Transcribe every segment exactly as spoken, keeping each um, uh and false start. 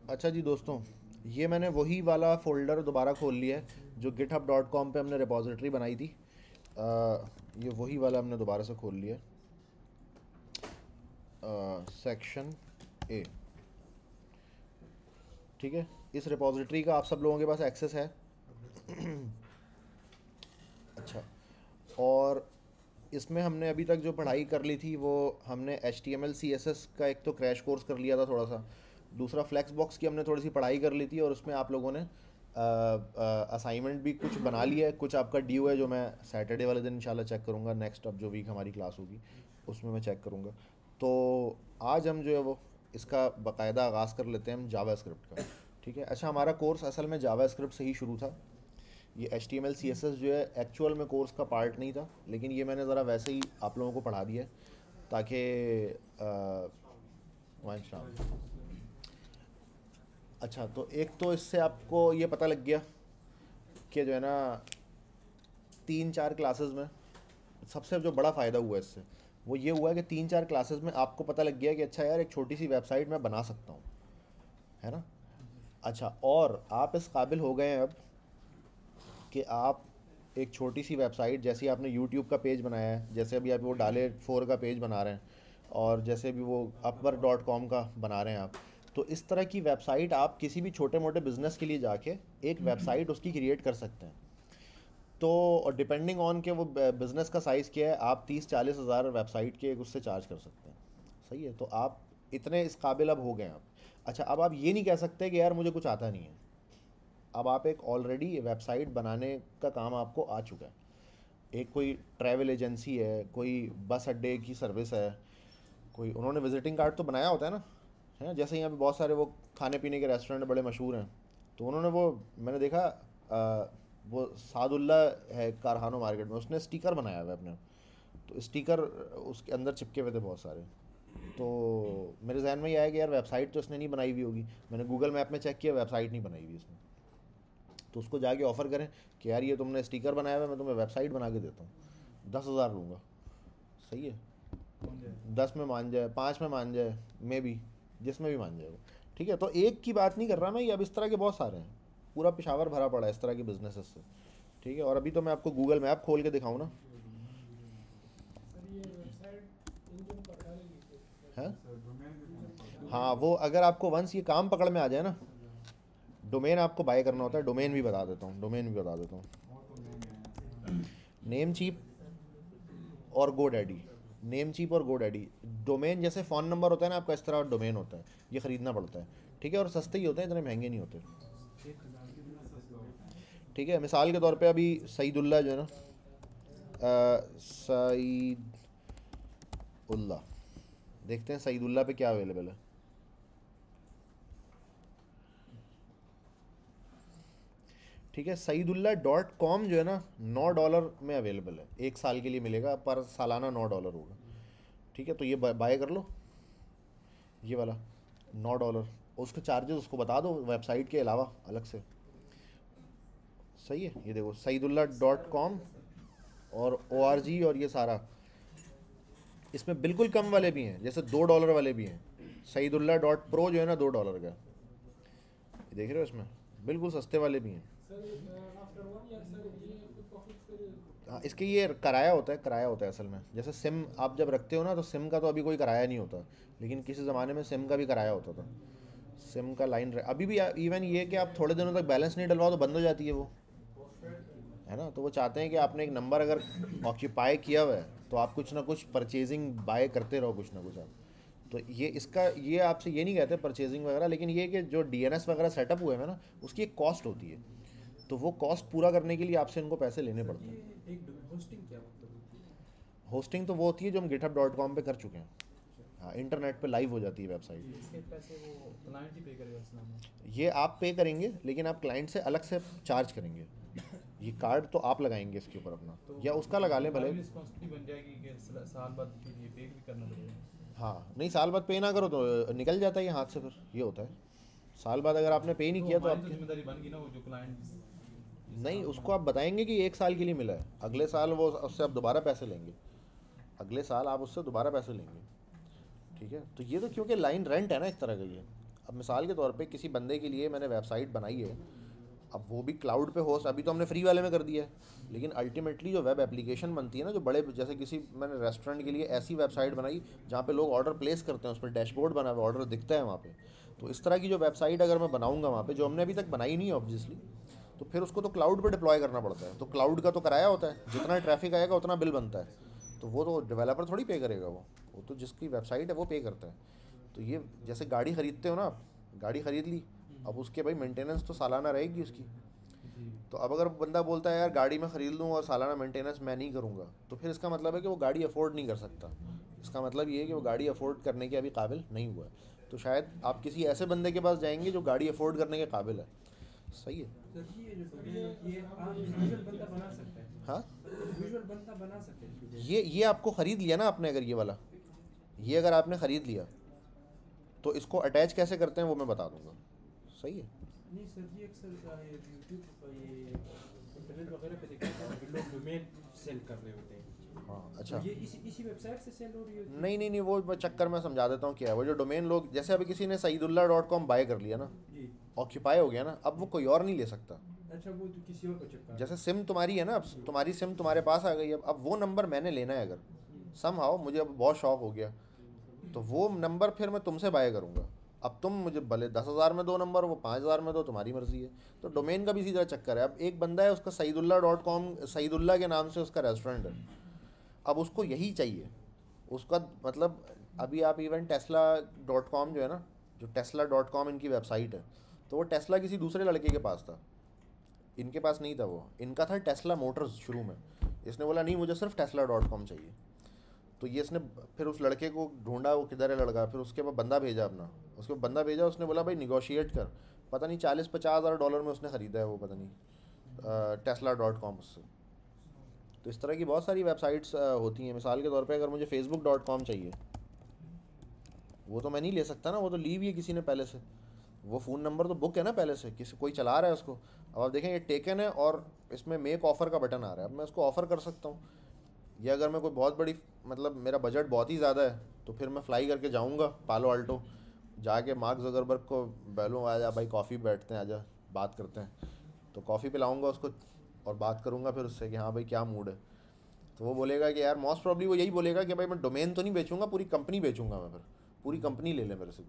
अच्छा जी दोस्तों, ये मैंने वही वाला फ़ोल्डर दोबारा खोल लिया है जो गिटहब डॉट कॉम पर हमने रिपॉजिटरी बनाई थी। आ, ये वही वाला हमने दोबारा से खोल लिया। Section A. ठीक है, इस रिपॉजिटरी का आप सब लोगों के पास एक्सेस है। अच्छा, और इसमें हमने अभी तक जो पढ़ाई कर ली थी वो हमने H T M L C S S का एक तो क्रैश कोर्स कर लिया था थोड़ा सा। दूसरा फ्लैक्स बॉक्स की हमने थोड़ी सी पढ़ाई कर ली थी, और उसमें आप लोगों ने असाइनमेंट भी कुछ बना लिया है, कुछ आपका ड्यू है जो मैं सैटरडे वाले दिन इंशाल्लाह चेक करूँगा। नेक्स्ट अब जो वीक हमारी क्लास होगी उसमें मैं चेक करूँगा। तो आज हम जो है वो इसका बाकायदा आगाज़ कर लेते हैं हम जावा स्क्रिप्ट का। ठीक है, अच्छा हमारा कोर्स असल में जावा स्क्रिप्ट से ही शुरू था। ये H T M L C S S जो है एक्चुअल में कोर्स का पार्ट नहीं था, लेकिन ये मैंने ज़रा वैसे ही आप लोगों को पढ़ा दिया है ताकि वाइंस। अच्छा, तो एक तो इससे आपको ये पता लग गया कि जो है ना तीन चार क्लासेस में सबसे जो बड़ा फ़ायदा हुआ इससे वो ये हुआ कि तीन चार क्लासेस में आपको पता लग गया कि अच्छा यार एक छोटी सी वेबसाइट मैं बना सकता हूँ, है ना। अच्छा, और आप इस काबिल हो गए हैं अब कि आप एक छोटी सी वेबसाइट, जैसे आपने यूट्यूब का पेज बनाया है, जैसे अभी आप वो डाले फोर का पेज बना रहे हैं, और जैसे भी वो अपवर डॉट कॉम का बना रहे हैं आप, तो इस तरह की वेबसाइट आप किसी भी छोटे मोटे बिज़नेस के लिए जाके एक वेबसाइट उसकी क्रिएट कर सकते हैं। तो डिपेंडिंग ऑन के वो बिज़नेस का साइज़ क्या है, आप तीस चालीस हज़ार वेबसाइट के उससे चार्ज कर सकते हैं। सही है, तो आप इतने इस काबिल अब हो गए हैं आप। अच्छा, अब आप ये नहीं कह सकते कि यार मुझे कुछ आता नहीं है। अब आप एक ऑलरेडी वेबसाइट बनाने का काम आपको आ चुका है। एक कोई ट्रैवल एजेंसी है, कोई बस अड्डे की सर्विस है, कोई उन्होंने विजिटिंग कार्ड तो बनाया होता है ना, है। जैसे यहाँ पे बहुत सारे वो खाने पीने के रेस्टोरेंट बड़े मशहूर हैं, तो उन्होंने वो मैंने देखा आ, वो सादुल्ला है कारखानो मार्केट में, उसने स्टिकर बनाया हुआ है अपने। तो स्टिकर उसके अंदर चिपके हुए थे बहुत सारे। तो मेरे जहन में ये आया कि यार वेबसाइट तो इसने नहीं बनाई हुई होगी। मैंने गूगल मैप में चेक किया, वेबसाइट नहीं बनाई हुई इसने। तो उसको जाके ऑफ़र करें कि यार ये तुमने स्टिकर बनाया हुआ है, मैं तुम्हें वेबसाइट बना के देता हूँ, दस हज़ार लूँगा। सही है, दस में मान जाए, पाँच में मान जाए, मे बी जिसमें भी मान जाए वो। ठीक है, तो एक की बात नहीं कर रहा मैं, ये अब इस तरह के बहुत सारे हैं। पूरा पेशावर भरा पड़ा है इस तरह के बिजनेसेस से। ठीक है, और अभी तो मैं आपको गूगल मैप खोल के दिखाऊँ ना। है, हाँ, वो अगर आपको वंस ये काम पकड़ में आ जाए ना, डोमेन आपको बाय करना होता है। डोमेन भी बता देता हूँ, डोमेन भी बता देता हूँ। नेम चीप और गो डैडी। नेम चीप और गो डैडी। डोमेन जैसे फ़ोन नंबर होता है ना आपका, इस तरह डोमेन होता है, ये ख़रीदना पड़ता है। ठीक है, और सस्ते ही होते हैं, इतने महंगे नहीं होते। ठीक है, मिसाल के तौर पे अभी सईदुल्ला जो है ना, सईदुल्ला, देखते हैं सईदुल्ला पे क्या अवेलेबल है। ठीक है, सईदुल्ला डॉट कॉम जो है ना नौ डॉलर में अवेलेबल है, एक साल के लिए मिलेगा, पर सालाना नौ डॉलर होगा। ठीक है, तो ये बाय कर लो, ये वाला नौ डॉलर। उसके चार्जेस उसको बता दो वेबसाइट के अलावा अलग से। सही है, ये देखो सईदुल्ला डॉट कॉम और ओ आर जी, और ये सारा। इसमें बिल्कुल कम वाले भी हैं, जैसे दो डॉलर वाले भी हैं। सईदुल्ला डॉट प्रो जो है ना दो डॉलर का, ये देख रहे हो, इसमें बिल्कुल सस्ते वाले भी हैं। हाँ, इसके ये किराया होता है, किराया होता है असल में। जैसे सिम आप जब रखते हो ना, तो सिम का तो अभी कोई किराया नहीं होता, लेकिन किसी ज़माने में सिम का भी किराया होता था। सिम का लाइन अभी भी, इवन ये कि आप थोड़े दिनों तक बैलेंस नहीं डलवाओ तो बंद हो जाती है वो, है ना। तो वो चाहते हैं कि आपने एक नंबर अगर ऑक्यूपाई किया हुआ है तो आप कुछ ना कुछ परचेजिंग बाय करते रहो, कुछ ना कुछ आप। तो ये इसका ये आपसे ये नहीं कहते परचेजिंग वगैरह, लेकिन ये कि जो डी एन एस वगैरह सेटअप हुए हैं ना, उसकी एक कॉस्ट होती है। तो वो कॉस्ट पूरा करने के लिए आपसे इनको पैसे लेने पड़ते हैं। एक होस्टिंग क्या मतलब होती है? होस्टिंग तो वो होती है जो हम गिटहब डॉट कॉम पे कर चुके हैं। हाँ, इंटरनेट पे लाइव हो जाती है वेबसाइट। इसके पैसे वो क्लाइंट ही पे करेगा इस्लाम में? ये आप पे करेंगे, लेकिन आप क्लाइंट से अलग से चार्ज करेंगे। ये कार्ड तो आप लगाएंगे इसके ऊपर अपना, तो या उसका लगा लें भले। हमारी रिस्पॉन्सिबिलिटी बन जाएगी कि सा- साल बाद फिर ये पे भी करना पड़ेगा। हाँ, नहीं, साल बाद पे ना करो तो निकल जाता है ये हाथ से, फिर ये होता है। साल बाद अगर आपने पे नहीं तो किया तो हमारी तो आपके। जिम्मेदारी बन गई ना, वो जो क्लाइंट नहीं, उसको आप बताएंगे कि एक साल के लिए मिला है, अगले साल वो उससे आप दोबारा पैसे लेंगे, अगले साल आप उससे दोबारा पैसे लेंगे। ठीक है, तो ये तो क्योंकि लाइन रेंट है ना एक तरह का ये। अब मिसाल के तौर पे किसी बंदे के लिए मैंने वेबसाइट बनाई है, अब वो भी क्लाउड पे होस्ट, अभी तो हमने फ्री वाले में कर दिया है, लेकिन अल्टीमेटली जो वेब एप्लीकेशन बनती है ना, जो बड़े, जैसे किसी मैंने रेस्टोरेंट के लिए ऐसी वेबसाइट बनाई जहाँ पे लोग ऑर्डर प्लेस करते हैं, उस पर डैशबोर्ड बना हुआ ऑर्डर दिखता है वहाँ पे। तो इस तरह की जो वेबसाइट अगर मैं बनाऊँगा वहाँ पे, जो हमने अभी तक बनाई नहीं है ऑब्वियसली, तो फिर उसको तो क्लाउड पर डिप्लॉय करना पड़ता है, तो क्लाउड का तो कराया होता है, जितना ट्रैफिक आएगा उतना बिल बनता है, तो वो तो डेवलपर थोड़ी पे करेगा, वो वो तो जिसकी वेबसाइट है वो पे करता है। तो ये जैसे गाड़ी ख़रीदते हो ना आप, गाड़ी ख़रीद ली, अब उसके भाई मेंटेनेंस तो सालाना रहेगी उसकी। जी। तो अब अगर बंदा बोलता है यार गाड़ी मैं ख़रीद लूँ और सालाना मेंटेनेंस मैं नहीं करूँगा, तो फिर इसका मतलब है कि वो गाड़ी अफोर्ड नहीं कर सकता। इसका मतलब ये है कि वो गाड़ी अफोर्ड करने के अभी काबिल नहीं हुआ है। तो शायद आप किसी ऐसे बंदे के पास जाएंगे जो गाड़ी अफोर्ड करने के काबिल है। सही है। सर ये जो डोमेन ये आप विजुअल बंदा बना सकते हैं, हाँ, विजुअल बंदा बना सकते हैं। ये ये आपको ख़रीद लिया ना आपने, अगर ये वाला, ये अगर आपने ख़रीद लिया तो इसको अटैच कैसे करते हैं वो मैं बता दूंगा। सही है। नहीं सर जी, अक्सर ये यूट्यूब ये इंटरनेट वगैरह पे देखते हैं कि लोग डोमेन सेल कर रहे होते हैं। हाँ अच्छा, तो ये इसी इसी वेबसाइट से सेल हो रही होती है? नहीं नहीं नहीं, वो मैं चक्कर में समझा देता हूँ क्या है। वो जो डोमेन लोग, जैसे अभी किसी ने सईदुल्ला डॉट कॉम बाय कर लिया ना, जी। ऑक्यूपाई हो गया ना, अब वो कोई और नहीं ले सकता। अच्छा, वो तो किसी और को चिपका। जैसे सिम तुम्हारी है ना, अब तुम्हारी सिम तुम्हारे पास आ गई, अब अब वो नंबर मैंने लेना है अगर सम हाउ, मुझे अब बहुत शौक हो गया, तो वो नंबर फिर मैं तुमसे बाय करूँगा। अब तुम मुझे भले दस हज़ार में दो नंबर, वो पाँच हज़ार में दो, तुम्हारी मर्ज़ी है। तो डोमेन का भी सीधा चक्कर है। अब एक बंदा है, उसका सईदुल्ला डॉट कॉम, सईदुल्ला के नाम से उसका रेस्टोरेंट है, अब उसको यही चाहिए उसका, मतलब अभी आप इवन टेस्ला डॉट कॉम जो है ना, जो टेस्ला डॉट कॉम इनकी वेबसाइट है, तो वो टेस्ला किसी दूसरे लड़के के पास था, इनके पास नहीं था वो, इनका था टेस्ला मोटर्स शुरू में। इसने बोला नहीं मुझे सिर्फ टेस्ला डॉट कॉम चाहिए, तो ये इसने फिर उस लड़के को ढूंढा, वो किधर है लड़का, फिर उसके बाद बंदा भेजा अपना, उसके बाद बंदा भेजा, उसने बोला भाई निगोशिएट कर, पता नहीं चालीस पचास हज़ार डॉलर में उसने ख़रीदा है वो, पता नहीं टेस्ला डॉट कॉम उससे। तो इस तरह की बहुत सारी वेबसाइट्स होती हैं। मिसाल के तौर पे अगर मुझे फेसबुक डॉट कॉम चाहिए, वो तो मैं नहीं ले सकता ना, वो तो ली हुई है किसी ने पहले से, वो फ़ोन नंबर तो बुक है ना पहले से, किसी कोई चला रहा है उसको। अब आप देखें ये टेकन है और इसमें मेक ऑफ़र का बटन आ रहा है, अब मैं उसको ऑफ़र कर सकता हूँ। या अगर मैं कोई बहुत बड़ी, मतलब मेरा बजट बहुत ही ज़्यादा है, तो फिर मैं फ़्लाई करके जाऊँगा पालो अल्टो, जाके मार्क ज़ुकरबर्ग को बैलूँ, आ जा भाई कॉफ़ी बैठते हैं, आजा बात करते हैं, तो कॉफ़ी पिलाऊँगा उसको और बात करूँगा फिर उससे कि हाँ भाई क्या मूड है। तो वो बोलेगा कि यार मोस्ट प्रॉब्ली वो यही बोलेगा कि भाई मैं डोमेन तो नहीं बेचूंगा, पूरी कंपनी बेचूंगा मैं, फिर पूरी कंपनी ले ले मेरे से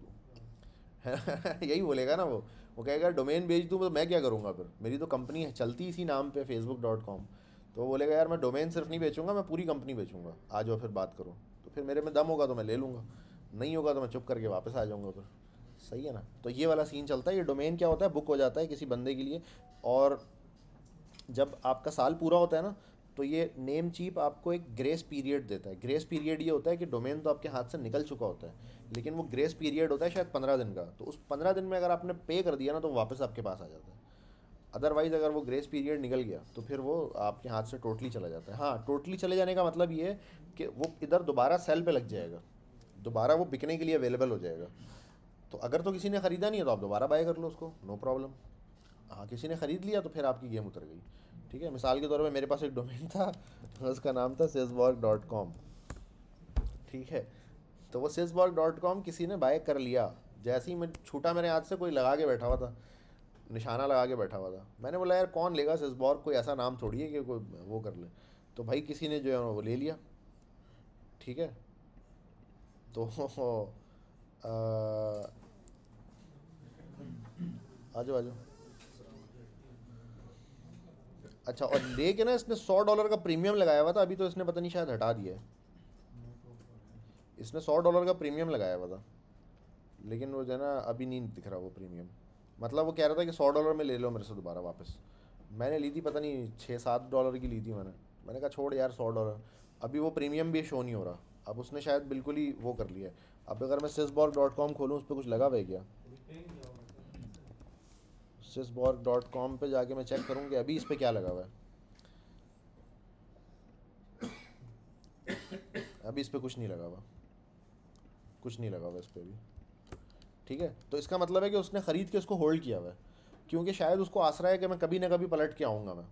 तू। यही बोलेगा ना वो वो कहेगा डोमेन बेच दूँ तो मैं क्या करूँगा, फिर मेरी तो कंपनी है चलती इसी नाम पे फेसबुक डॉट कॉम। तो वो बोलेगा यार मैं डोमेन सिर्फ नहीं बेचूंगा, मैं पूरी कंपनी बेचूंगा, आ जाओ फिर बात करो। तो फिर मेरे में दम होगा तो मैं ले लूँगा, नहीं होगा तो मैं चुप करके वापस आ जाऊँगा फिर। सही है ना। तो ये वाला सीन चलता है। ये डोमेन क्या होता है, बुक हो जाता है किसी बंदे के लिए, और जब आपका साल पूरा होता है ना, तो ये नेम चीप आपको एक ग्रेस पीरियड देता है। ग्रेस पीरियड ये होता है कि डोमेन तो आपके हाथ से निकल चुका होता है, लेकिन वो ग्रेस पीरियड होता है शायद पंद्रह दिन का, तो उस पंद्रह दिन में अगर आपने पे कर दिया ना तो वापस आपके पास आ जाता है। अदरवाइज़ अगर वो ग्रेस पीरियड निकल गया तो फिर वो आपके हाथ से टोटली चला जाता है। हाँ, टोटली चले जाने का मतलब ये है कि वो इधर दोबारा सेल पे लग जाएगा, दोबारा वो बिकने के लिए अवेलेबल हो जाएगा। तो अगर तो किसी ने ख़रीदा नहीं है तो आप दोबारा बाय कर लो उसको, नो प्रॉब्लम। हाँ, किसी ने ख़रीद लिया तो फिर आपकी गेम उतर गई। ठीक है, मिसाल के तौर पे मेरे पास एक डोमेन था, उसका नाम था सिसबॉर्ग डॉट कॉम। ठीक है, तो वो सिसबॉर्ग डॉट कॉम किसी ने बाय कर लिया, जैसे ही मैं छूटा मेरे हाथ से, कोई लगा के बैठा हुआ था, निशाना लगा के बैठा हुआ था। मैंने बोला यार कौन लेगा सिसबॉर्ग, कोई ऐसा नाम थोड़ी है कि कोई वो कर ले। तो भाई किसी ने जो है वो ले लिया। ठीक है, तो आ, आ जाओ आ जाओ। अच्छा, और लेके ना इसने सौ डॉलर का प्रीमियम लगाया हुआ था, अभी तो इसने पता नहीं शायद हटा दिया है। इसने सौ डॉलर का प्रीमियम लगाया हुआ था, लेकिन वो जो है ना अभी नहीं दिख रहा वो प्रीमियम। मतलब वो कह रहा था कि सौ डॉलर में ले लो मेरे से दोबारा वापस। मैंने ली थी पता नहीं छः सात डॉलर की ली थी मैंने। मैंने कहा छोड़ यार सौ डॉलर, अभी वो प्रीमियम भी शो नहीं हो रहा। अब उसने शायद बिल्कुल ही वो कर लिया है। अब अगर मैं सिसबॉर्ग डॉट कॉम खोलूँ, उस पर कुछ लगा हुआ है क्या? सिसबॉर्ग डॉट कॉम पर जाके मैं चेक करूँ कि अभी इस पर क्या लगा हुआ है। अभी इस पर कुछ नहीं लगा हुआ, कुछ नहीं लगा हुआ इस पर भी। ठीक है, तो इसका मतलब है कि उसने ख़रीद के उसको होल्ड किया हुआ है, क्योंकि शायद उसको आसरा है कि मैं कभी ना कभी पलट के आऊँगा मैं।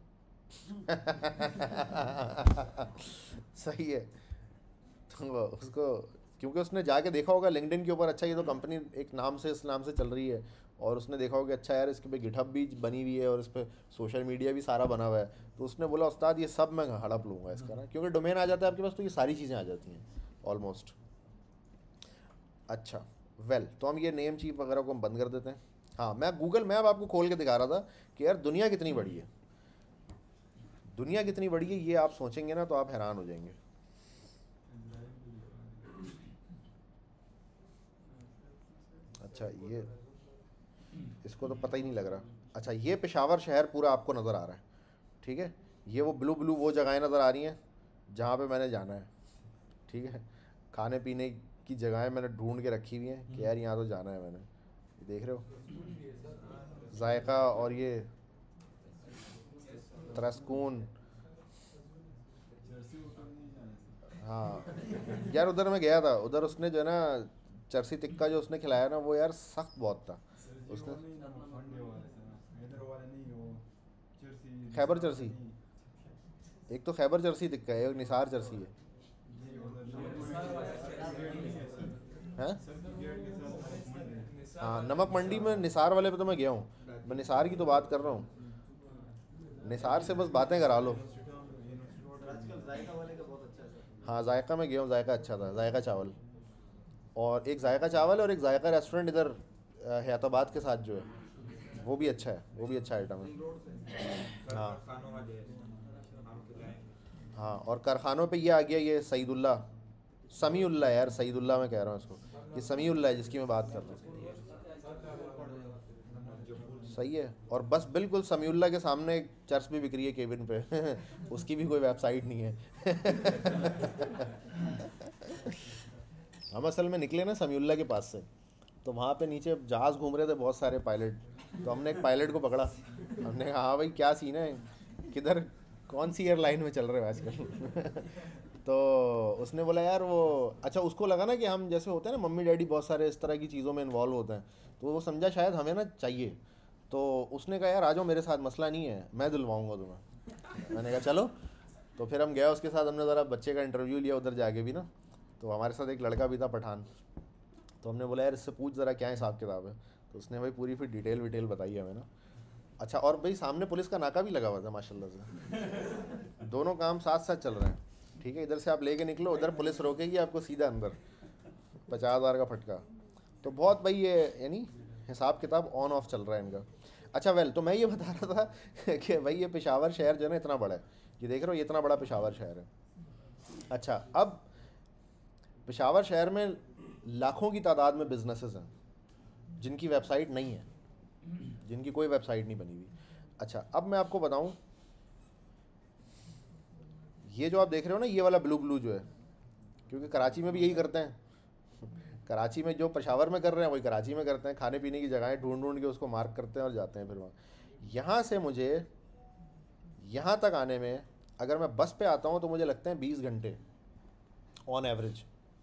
सही है, तो उसको क्योंकि उसने जाके देखा होगा लिंक्डइन के ऊपर, अच्छा ये तो कंपनी एक नाम से इस नाम से चल रही है, और उसने देखा होगा कि अच्छा यार इसके पे गिटहब भी बनी हुई है और इस पर सोशल मीडिया भी सारा बना हुआ है, तो उसने बोला उस्ताद ये सब मैं हड़प लूँगा इसका ना, क्योंकि डोमेन आ जाता है आपके पास तो ये सारी चीज़ें आ जाती हैं ऑलमोस्ट। अच्छा वेल, तो हम ये नेम चीफ वगैरह को हम बंद कर देते हैं। हाँ, मैं गूगल मैप आपको खोल के दिखा रहा था कि यार दुनिया कितनी बड़ी है, दुनिया कितनी बड़ी है, ये आप सोचेंगे ना तो आप हैरान हो जाएंगे। अच्छा ये इसको तो पता ही नहीं लग रहा। अच्छा ये पेशावर शहर पूरा आपको नज़र आ रहा है, ठीक है, ये वो ब्लू ब्लू वो जगहें नज़र आ रही हैं जहाँ पे मैंने जाना है, ठीक है, खाने पीने की जगहें मैंने ढूंढ के रखी हुई हैं कि यार यहाँ तो जाना है मैंने, ये देख रहे हो जायका और ये त्रस्कून। हाँ यार उधर मैं गया था, उधर उसने जो है ना चरसी टिक्का जो उसने खिलाया ना वो यार सख्त बहुत था उसने। खैबर चरसी, एक तो खैबर चरसी टिक्का है, एक निसार चरसी है, हैं? हाँ नमक मंडी में निसार वाले पे तो मैं गया हूँ, मैं निसार की तो बात कर रहा हूँ, निसार से बस बातें करा लो। हाँ जायका में गया हूँ, जायका अच्छा था, जायका चावल, और एक जायका चावल और एक जायका रेस्टोरेंट इधर अ, हयाताबाद के साथ जो है वो भी अच्छा है, वो भी अच्छा आइटम है। हाँ हाँ, और कारखानों पे ये आ गया ये सईदुल्ला, समीउल्ला यार, सईदुल्ला मैं कह रहा हूँ इसको, ये समीउल्ला है जिसकी मैं बात कर रहा हूँ। सही है, और बस बिल्कुल समीउल्ला के सामने एक चर्च भी बिक रही है केबिन पे उसकी भी कोई वेबसाइट नहीं है हम असल में निकले ना समीउल्ला के पास से, तो वहाँ पे नीचे जहाज़ घूम रहे थे बहुत सारे पायलट, तो हमने एक पायलट को पकड़ा, हमने कहा हाँ भाई क्या सीन है, किधर कौन सी एयरलाइन में चल रहे हो आजकल तो उसने बोला यार वो, अच्छा उसको लगा ना कि हम जैसे होते हैं ना मम्मी डैडी बहुत सारे इस तरह की चीज़ों में इन्वॉल्व होते हैं, तो वो समझा शायद हमें ना चाहिए, तो उसने कहा यार आ जाओ मेरे साथ, मसला नहीं है मैं दिलवाऊंगा तुम्हें। मैंने कहा चलो, तो फिर हम गया उसके साथ, हमने ज़रा बच्चे का इंटरव्यू लिया उधर जाके भी ना, तो हमारे साथ एक लड़का भी था पठान, तो हमने बोला यार इससे पूछ ज़रा क्या हिसाब किताब है, तो उसने भाई पूरी फिर डिटेल विटेल बताई हमें ना। अच्छा और भाई सामने पुलिस का नाका भी लगा हुआ था माशाल्लाह से, दोनों काम साथ साथ चल रहे हैं, ठीक है, इधर से आप लेके निकलो उधर पुलिस रोकेगी आपको सीधा अंदर, पचास हज़ार का फटका, तो बहुत भाई ये यानी हिसाब किताब ऑन ऑफ चल रहा है इनका। अच्छा वेल, तो मैं ये बता रहा था कि भाई ये पेशावर शहर जो है ना इतना बड़ा है, ये देख रहे हो ये इतना बड़ा पेशावर शहर है। अच्छा अब पेशावर शहर में लाखों की तादाद में बिजनेसेस हैं जिनकी वेबसाइट नहीं है, जिनकी कोई वेबसाइट नहीं बनी हुई। अच्छा अब मैं आपको बताऊं, ये जो आप देख रहे हो ना ये वाला ब्लू ब्लू जो है, क्योंकि कराची में भी यही करते हैं कराची में जो पेशावर में कर रहे हैं वही कराची में करते हैं, खाने पीने की जगहें ढूंढ ढूंढ के उसको मार्क करते हैं और जाते हैं फिर वहाँ। यहाँ से मुझे यहाँ तक आने में अगर मैं बस पे आता हूँ तो मुझे लगते हैं बीस घंटे ऑन एवरेज,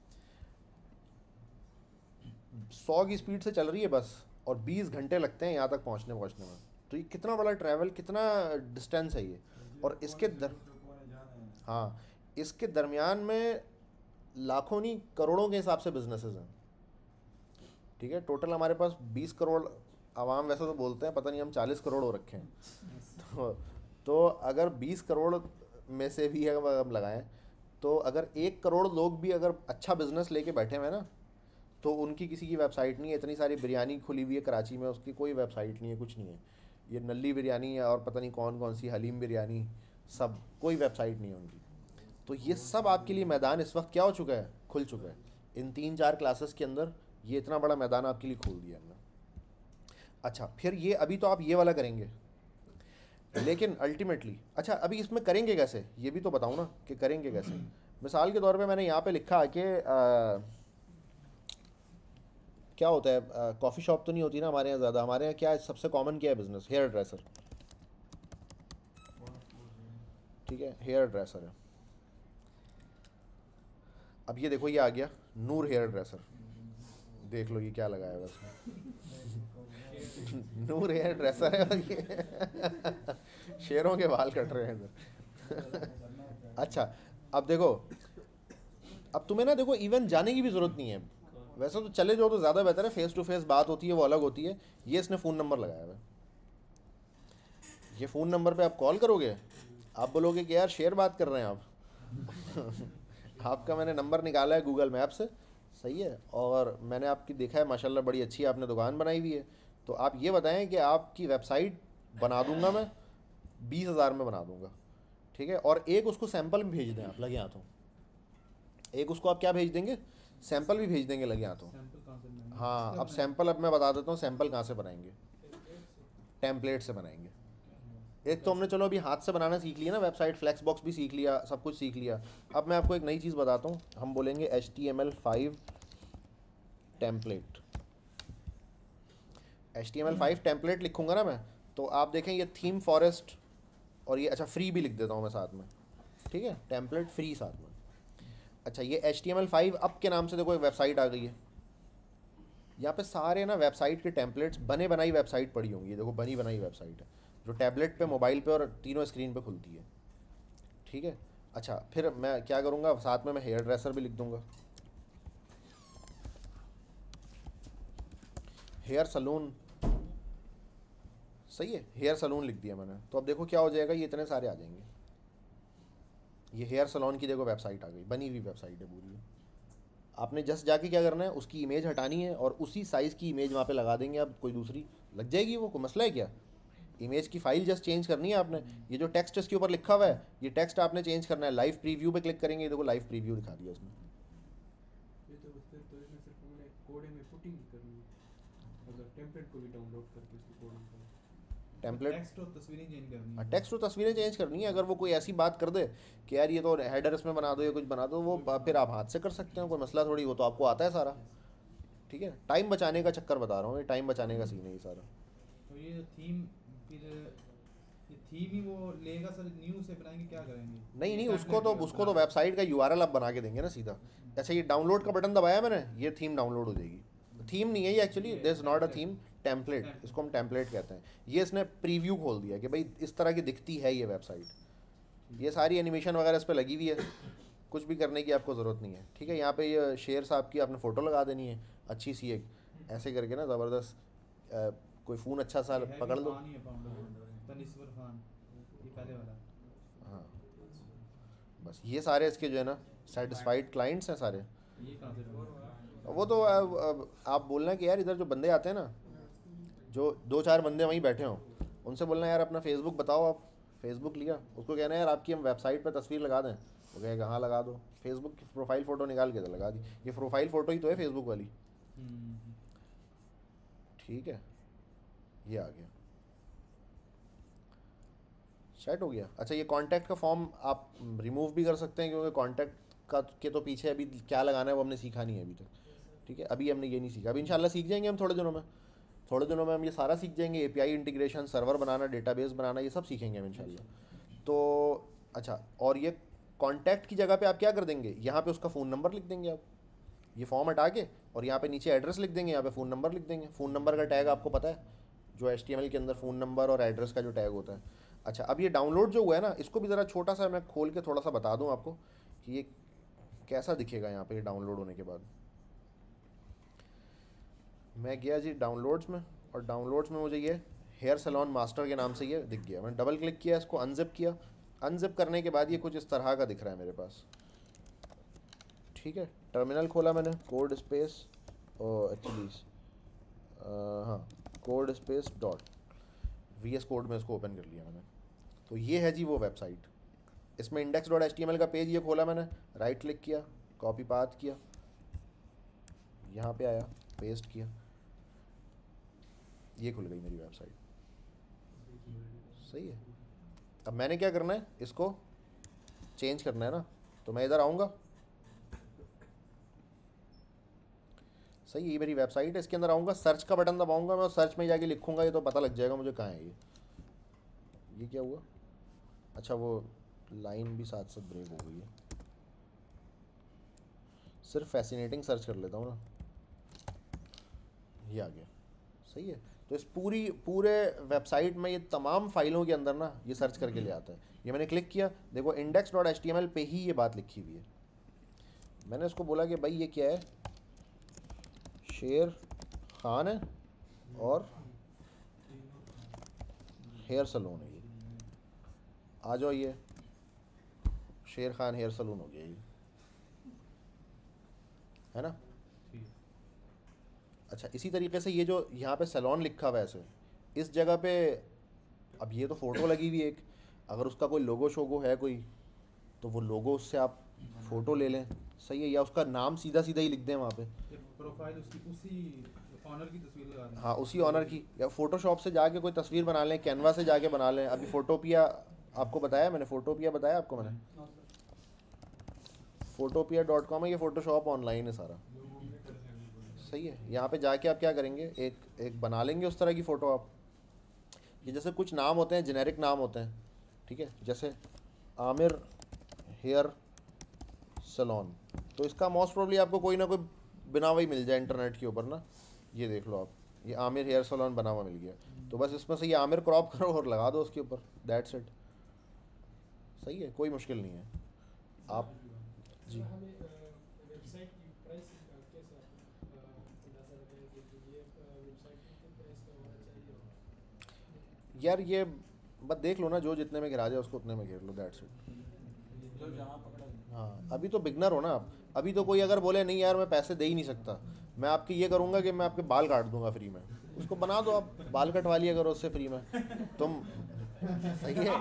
सौ की स्पीड से चल रही है बस और बीस घंटे लगते हैं यहाँ तक पहुँचने पहुँचने में, तो ये कितना बड़ा ट्रैवल, कितना डिस्टेंस है ये। और इसके दर हाँ इसके दरमियान में लाखों नहीं करोड़ों के हिसाब से बिजनेसेस हैं, ठीक है, टोटल हमारे पास बीस करोड़ आवाम वैसे तो बोलते हैं, पता नहीं हम चालीस करोड़ हो रखे हैं तो, तो अगर बीस करोड़ में से भी अगर हम लगाएं तो अगर एक करोड़ लोग भी अगर अच्छा बिजनेस लेके बैठे हुए ना तो उनकी किसी की वेबसाइट नहीं है। इतनी सारी बिरयानी खुली हुई है कराची में, उसकी कोई वेबसाइट नहीं है, कुछ नहीं है, ये नल्ली बिरयानी है और पता नहीं कौन कौन सी हलीम बिरयानी, सब कोई वेबसाइट नहीं है उनकी। तो ये सब आपके लिए मैदान इस वक्त क्या हो चुका है, खुल चुका है इन तीन चार क्लासेस के अंदर, ये इतना बड़ा मैदान आपके लिए खोल दिया हमने। अच्छा फिर ये अभी तो आप ये वाला करेंगे, लेकिन अल्टीमेटली अच्छा अभी इसमें करेंगे कैसे ये भी तो बताऊँ ना कि करेंगे कैसे। मिसाल के तौर पे मैंने यहाँ पे लिखा कि क्या होता है, कॉफ़ी शॉप तो नहीं होती ना हमारे यहाँ ज़्यादा, हमारे यहाँ क्या है सबसे कॉमन क्या है बिज़नेस, हेयर ड्रेसर, ठीक है, हेयर ड्रेसर है। अब ये देखो ये आ गया नूर हेयर ड्रेसर, देख लो ये क्या लगाया है बस नूर हेयर ड्रेसर है और ये शेरों के बाल कट रहे हैं इधर अच्छा अब देखो अब तुम्हें ना देखो इवन जाने की भी ज़रूरत नहीं है, वैसे तो चले जाओ तो ज़्यादा बेहतर है, फेस टू फेस बात होती है वो अलग होती है। ये इसने फ़ोन नंबर लगाया हुआ है, ये फ़ोन नंबर पे आप कॉल करोगे, आप बोलोगे कि यार शेयर बात कर रहे हैं आप आपका मैंने नंबर निकाला है गूगल मैप से, सही है, और मैंने आपकी देखा है माशाल्लाह बड़ी अच्छी आपने दुकान बनाई हुई है, तो आप ये बताएं कि आपकी वेबसाइट बना दूंगा मैं, बीस हज़ार में बना दूंगा, ठीक है, और एक उसको सैंपल भी भेज दें आप लगे हाथों, एक उसको आप क्या भेज देंगे, सैंपल भी भेज देंगे लगे हाथों। सैंपल कहाँ से बनाएंगे? हाँ, अब सैंपल अब मैं बता देता हूँ सैंपल कहाँ से बनाएंगे, टेम्पलेट से बनाएंगे। एक तो हमने चलो अभी हाथ से बनाना सीख लिया ना, वेबसाइट फ्लेक्स बॉक्स भी सीख लिया, सब कुछ सीख लिया। अब मैं आपको एक नई चीज़ बताता हूँ, हम बोलेंगे H T M L five template, H T M L five template लिखूँगा ना मैं, तो आप देखें ये थीम फॉरेस्ट और ये, अच्छा फ्री भी लिख देता हूँ मैं साथ में, ठीक है, टेम्पलेट फ्री साथ में। अच्छा ये H T M L five अब के नाम से देखो एक वेबसाइट आ गई है, यहाँ पे सारे ना वेबसाइट के टेम्पलेट्स बने बनाई वेबसाइट पड़ी होंगी, देखो बनी बनाई वेबसाइट है जो टैबलेट पे, मोबाइल पे और तीनों स्क्रीन पे खुलती है, ठीक है। अच्छा फिर मैं क्या करूँगा, साथ में मैं हेयर ड्रेसर भी लिख दूँगा, हेयर सलून, सही है, हेयर सलून लिख दिया मैंने, तो अब देखो क्या हो जाएगा, ये इतने सारे आ जाएंगे। ये हेयर सलून की देखो वेबसाइट आ गई, बनी हुई वेबसाइट है पूरी। आपने जस्ट जाके क्या करना है, उसकी इमेज हटानी है और उसी साइज़ की इमेज वहाँ पे लगा देंगे, अब कोई दूसरी लग जाएगी, वो कोई मसला है क्या, इमेज की फाइल जस्ट चेंज करनी है आपने। ये जो टेक्स्ट इसके ऊपर लिखा हुआ है, ये टेक्स्ट आपने चेंज करना है, लाइव प्रीव्यू पे क्लिक करेंगे, देखो लाइव प्रीव्यू दिखा दिया इसमें। ये तो फिर तो इसमें सिर्फ हमने कोड में पुटिंग ही करनी है, अगर टेम्पलेट को भी डाउनलोड करके उसकी कोडिंग करें, टेम्पलेट टेक्स्ट और तस्वीरें चेंज करनी है। टेक्स्ट और तस्वीरें चेंज करनी है, अगर वो कोई ऐसी बात कर दे कि यार ये तो हेडर इसमें बना दो या कुछ बना दो, वो फिर आप हाथ से कर सकते हो, कोई मसला थोड़ी, वो तो आपको आता है सारा, ठीक है। टाइम बचाने का चक्कर बता रहा हूँ, ये टाइम बचाने का सीन है ये सारा। तो ये थीम फिर ये थीम ही वो लेगा सर, न्यू से बनाएंगे, क्या करेंगे? नहीं नहीं, ये उसको तो template उसको तो बना- वेबसाइट का यूआरएल आप बना के देंगे ना सीधा। अच्छा ये डाउनलोड का बटन दबाया मैंने, ये थीम डाउनलोड हो जाएगी, थीम नहीं है ये actually, this is not a theme, template, इसको हम टेम्पलेट कहते हैं। ये इसने प्रीव्यू खोल दिया कि भाई इस तरह की दिखती है ये वेबसाइट, ये सारी एनिमेशन वगैरह इस पर लगी हुई है, कुछ भी करने की आपको ज़रूरत नहीं है, ठीक है। यहाँ पे ये शेर साहब की आपने फ़ोटो लगा देनी है अच्छी सी एक, ऐसे करके ना ज़बरदस्त, कोई फ़ोन अच्छा सा ये है पकड़ भी लो। खान ही है, फाउंडर तनिस्वर खान, ये पहले वाला। हाँ बस ये सारे इसके जो है ना सेटिस्फाइड क्लाइंट्स हैं सारे। ये कहाँ से डाउनलोड? वो तो अब, अब आप बोलना कि यार इधर जो बंदे आते हैं ना, जो दो चार बंदे वहीं बैठे हों, उनसे बोलना यार अपना फेसबुक बताओ, आप फेसबुक लिया, उसको कहना है यार आपकी हम वेबसाइट पर तस्वीर लगा दें, वो कहेगा हाँ लगा दो, फेसबुक की प्रोफाइल फ़ोटो निकाल के तो लगा दी, ये प्रोफाइल फ़ोटो ही तो है फेसबुक वाली, हम्म, ठीक है, ये आ गया, सेट हो गया। अच्छा ये कॉन्टैक्ट का फॉर्म आप रिमूव भी कर सकते हैं, क्योंकि कॉन्टैक्ट का के तो पीछे अभी क्या लगाना है वो हमने सीखा नहीं है अभी तक, ठीक है, अभी हमने ये नहीं सीखा, अभी इंशाल्लाह सीख जाएंगे हम थोड़े दिनों में, थोड़े दिनों में हम ये सारा सीख जाएंगे, एपीआई इंटीग्रेशन, सर्वर बनाना, डेटाबेस बनाना, ये सब सीखेंगे हम इंशाल्लाह। तो अच्छा, और ये कॉन्टैक्ट की जगह पे आप क्या कर देंगे, यहाँ पे उसका फ़ोन नंबर लिख देंगे आप, ये फॉर्म हटा के, और यहाँ पे नीचे एड्रेस लिख देंगे, यहाँ पे फ़ोन नंबर लिख देंगे। फ़ोन नंबर का टैग आपको पता है, जो एच टी एम एल के अंदर फ़ोन नंबर और एड्रेस का जो टैग होता है। अच्छा अब ये डाउनलोड जो हुआ है ना, इसको भी ज़रा छोटा सा मैं खोल के थोड़ा सा बता दूँ आपको कि ये कैसा दिखेगा यहाँ पे डाउनलोड होने के बाद। मैं गया जी डाउनलोड्स में, और डाउनलोड्स में मुझे ये हेयर सैलून मास्टर के नाम से ये दिख गया, मैंने डबल क्लिक किया, इसको अनजिप किया, अनजिप करने के बाद ये कुछ इस तरह का दिख रहा है मेरे पास, ठीक है। टर्मिनल खोला मैंने, कोड स्पेस और एक्चुअली हाँ code space dot V S code में इसको ओपन कर लिया मैंने, तो ये है जी वो वेबसाइट। इसमें index dot H T M L का पेज ये खोला मैंने, राइट क्लिक किया, कॉपी पाथ किया, यहाँ पे आया, पेस्ट किया, ये खुल गई मेरी वेबसाइट, सही है। अब मैंने क्या करना है, इसको चेंज करना है ना, तो मैं इधर आऊँगा, सही है, ये मेरी वेबसाइट है, इसके अंदर आऊँगा, सर्च का बटन दबाऊँगा मैं, और सर्च में जाके लिखूँगा, ये तो पता लग जाएगा मुझे कहाँ है ये। ये क्या हुआ, अच्छा वो लाइन भी साथ साथ ब्रेक हो गई है, सिर्फ फैसिनेटिंग सर्च कर लेता हूँ ना, ये आ गया, सही है। तो इस पूरी पूरे वेबसाइट में ये तमाम फाइलों के अंदर ना ये सर्च करके ले आता है। ये मैंने क्लिक किया, देखो index dot H T M L पे ही ये बात लिखी हुई है, मैंने इसको बोला कि भाई ये क्या है, शेर खान है और हेयर सलून है ये, आ जाओ, ये शेर खान हेयर सलून हो गया ये, है ना। ठीक। अच्छा, इसी तरीके से ये जो यहाँ पे सैलून लिखा हुआ है ऐसे, इस जगह पे अब ये तो फ़ोटो लगी हुई है एक, अगर उसका कोई लोगो शोगो है कोई, तो वो लोगो उससे आप फ़ोटो ले लें, सही है, या उसका नाम सीधा सीधा ही लिख दें वहाँ पे। ये प्रोफाइल उसकी उसी ऑनर की तस्वीर लगा दें। हाँ, उसी ऑनर की, या फ़ोटोशॉप से जाके कोई तस्वीर बना लें, कैनवा से जाके बना लें। अभी फ़ोटोपिया आपको बताया मैंने, फ़ोटोपिया बताया आपको मैंने, फ़ोटोपिया डॉट कॉम है, ये फ़ोटोशॉप ऑनलाइन है सारा, सही है। यहाँ पे जाके आप क्या करेंगे, एक एक बना लेंगे उस तरह की फ़ोटो आप। ये जैसे कुछ नाम होते हैं, जेनेरिक नाम होते हैं, ठीक है, जैसे आमिर हेयर सलोन, तो इसका मोस्ट प्रोबली आपको कोई ना कोई बिना हुआ ही मिल जाए इंटरनेट के ऊपर ना। ये देख लो आप, ये आमिर हेयर सलोन बना हुआ मिल गया, तो बस इसमें से ये आमिर क्रॉप करो और लगा दो उसके ऊपर, दैट्स इट, सही है, कोई मुश्किल नहीं है। आप जी सर, हमें वेबसाइट की प्राइसिंग का कैसे आप अ, अंदाजा लगाएंगे कि ये वेबसाइट कितने प्राइस का होना चाहिए? यार, ये बस देख लो ना, जो जितने में गिरा जाए उसको उतने में घेर लो, दैट्स इट। जो जहाँ पकड़ा हाँ, अभी तो बिगनर हो ना आप, अभी तो कोई अगर बोले नहीं यार मैं पैसे दे ही नहीं सकता, मैं आपकी ये करूँगा कि मैं आपके बाल काट दूंगा फ्री में, उसको बना दो आप, बाल कटवा लिया करो उससे फ्री में, तुम सही है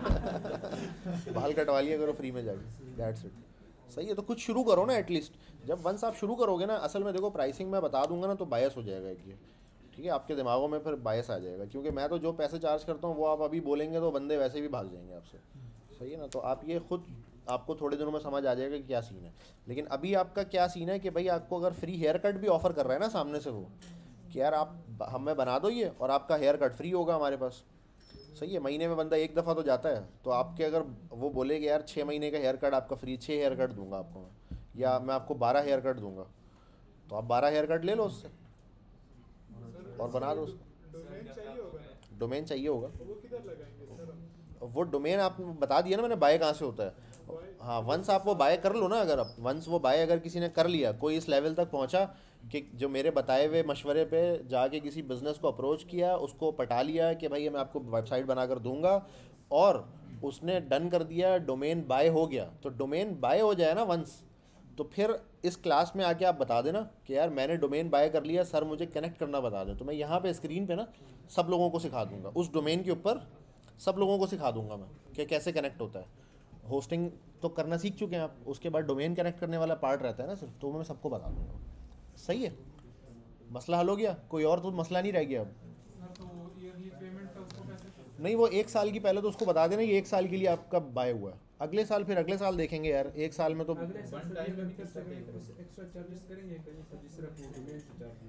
बाल कटवा लिया करो फ्री में जाके, दैट्स इट, सही है। तो कुछ शुरू करो ना एटलीस्ट, जब वंस आप शुरू करोगे ना, असल में देखो प्राइसिंग मैं बता दूंगा ना तो बायस हो जाएगा एक ये, ठीक है, आपके दिमागों में फिर बायस आ जाएगा, क्योंकि मैं तो जो पैसे चार्ज करता हूँ वो आप अभी बोलेंगे तो बंदे वैसे भी भाग जाएंगे आपसे, सही है ना। तो आप ये खुद, आपको थोड़े दिनों में समझ आ जाएगा कि क्या सीन है। लेकिन अभी आपका क्या सीन है कि भाई आपको अगर फ्री हेयर कट भी ऑफर कर रहा है ना सामने से वो, कि यार आप हमें बना दो ये और आपका हेयर कट फ्री होगा हमारे पास, सही है, महीने में बंदा एक दफ़ा तो जाता है, तो आपके अगर वो बोले कि यार छः महीने का हेयर कट आपका फ्री, छः हेयर कट दूंगा आपको मैं, या मैं आपको बारह हेयर कट दूंगा, तो आप बारह हेयर कट ले लो उससे और बना दो उसको। डोमेन चाहिए होगा ना, डोमेन चाहिए होगा, वो किधर लगाएंगे सर हम? वो डोमेन आप बता दिया ना मैंने, बाय कहाँ से होता है। हाँ, वंस आप वो बाय कर लो ना, अगर आप वंस वो बाय अगर किसी ने कर लिया, कोई इस लेवल तक पहुंचा कि जो मेरे बताए हुए मशवरे पे जाके किसी बिज़नेस को अप्रोच किया, उसको पटा लिया कि भाई मैं आपको वेबसाइट बनाकर दूंगा, और उसने डन कर दिया, डोमेन बाय हो गया, तो डोमेन बाय हो जाए ना वंस, तो फिर इस क्लास में आके आप बता देना कि यार मैंने डोमेन बाय कर लिया सर, मुझे कनेक्ट करना बता दें, तो मैं यहाँ पे स्क्रीन पे ना सब लोगों को सिखा दूंगा, उस डोमेन के ऊपर सब लोगों को सिखा दूंगा मैं कि कैसे कनेक्ट होता है। होस्टिंग तो करना सीख चुके हैं आप, उसके बाद डोमेन कनेक्ट करने वाला पार्ट रहता है ना सिर्फ, तो मैं सबको बता दूंगा, सही है, मसला हल हो गया, कोई और तो मसला नहीं रह गया अब। सर, तो ईयरली पेमेंट का उसको कैसे? नहीं, वो एक साल की पहले तो उसको बता देना ये एक साल के लिए आपका बाय हुआ है, अगले साल फिर अगले साल देखेंगे यार, एक साल में तो अगले साल One सर time ये में कभी कितना कर pay सकते करेंगे? एक्स्ट्रा चार्जेस करेंगे कहीं सर, जिस तरह वो डोमेन से चार्जेस?